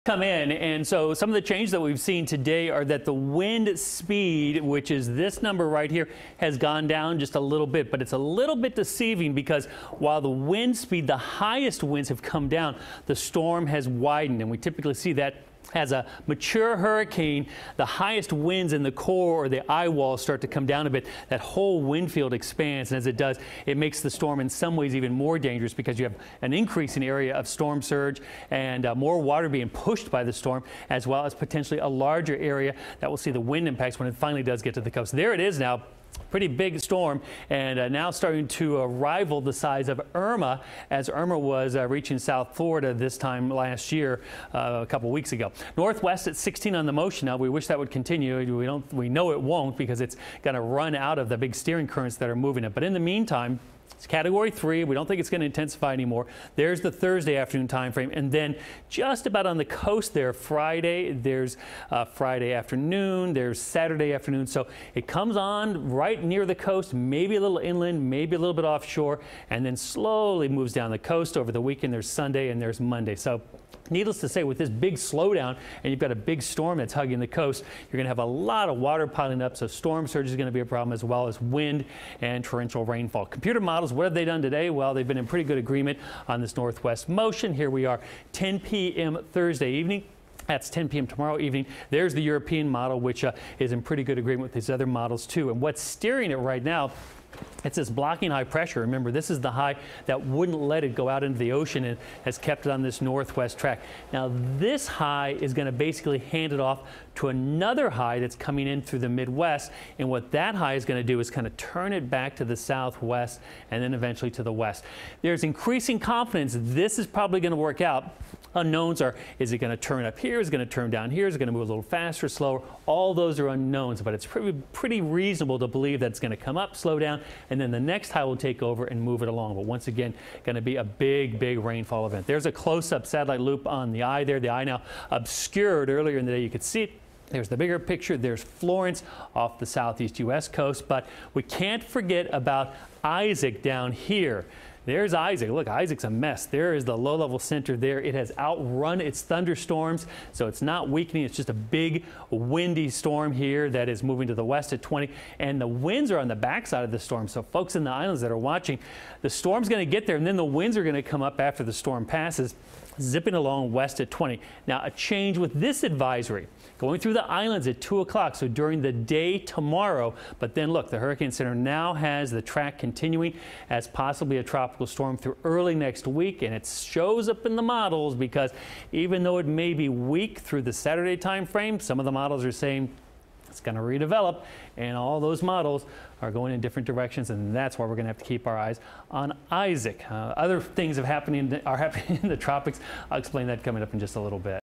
Come in, and so some of the changes that we've seen today are that the wind speed, which is this number right here, has gone down just a little bit, but it's a little bit deceiving because while the wind speed, the highest winds have come down, the storm has widened, and we typically see that as a mature hurricane, the highest winds in the core or the eye walls start to come down a bit. That whole wind field expands, and as it does, it makes the storm in some ways even more dangerous because you have an increasing area of storm surge and more water being pushed by the storm, as well as potentially a larger area that will see the wind impacts when it finally does get to the coast. There it is now. Pretty big storm, and now starting to rival the size of Irma, as Irma was reaching South Florida this time last year, a couple weeks ago. Northwest at 16 on the motion now. We wish that would continue. We know it won't because it's going to run out of the big steering currents that are moving it. But in the meantime, it's Category 3. We don't think it's going to intensify anymore. There's the Thursday afternoon time frame, and then just about on the coast there, Friday. There's Friday afternoon. There's Saturday afternoon. So it comes on right near the coast, maybe a little inland, maybe a little bit offshore, and then slowly moves down the coast. Over the weekend, there's Sunday and there's Monday. So needless to say, with this big slowdown and you've got a big storm that's hugging the coast, you're going to have a lot of water piling up. So storm surge is going to be a problem, as well as wind and torrential rainfall. Computer models, what have they done today? Well, they've been in pretty good agreement on this northwest motion. Here we are, 10 p.m. Thursday evening. That's 10 p.m. tomorrow evening. There's the European model, which is in pretty good agreement with these other models too. And what's steering it right now, it's this blocking high pressure. Remember, this is the high that wouldn't let it go out into the ocean and has kept it on this northwest track. Now, this high is going to basically hand it off to another high that's coming in through the Midwest. And what that high is going to do is kind of turn it back to the southwest and then eventually to the west. There's increasing confidence this is probably going to work out. Unknowns are, is it going to turn up here? Is it going to turn down here? Is it going to move a little faster, slower? All those are unknowns, but it's pretty reasonable to believe that it's going to come up, slow down, and then the next high will take over and move it along. But once again, going to be a big rainfall event. There's a close-up satellite loop on the eye there. The eye now obscured. Earlier in the day, you could see it. There's the bigger picture. There's Florence off the southeast U.S. coast, but we can't forget about Isaac down here. There's Isaac. Look, Isaac's a mess. There is the low-level center there. It has outrun its thunderstorms, so it's not weakening. It's just a big, windy storm here that is moving to the west at 20, and the winds are on the backside of the storm. So folks in the islands that are watching, the storm's going to get there, and then the winds are going to come up after the storm passes, zipping along west at 20. Now, a change with this advisory going through the islands at 2 o'clock, so during the day tomorrow. But then look, the Hurricane Center now has the track continuing as possibly a tropical storm through early next week, and it shows up in the models because even though it may be weak through the Saturday time frame, some of the models are saying it's going to redevelop, and all those models are going in different directions, and that's why we're going to have to keep our eyes on Isaac. Other things are happening in the tropics. I'll explain that coming up in just a little bit.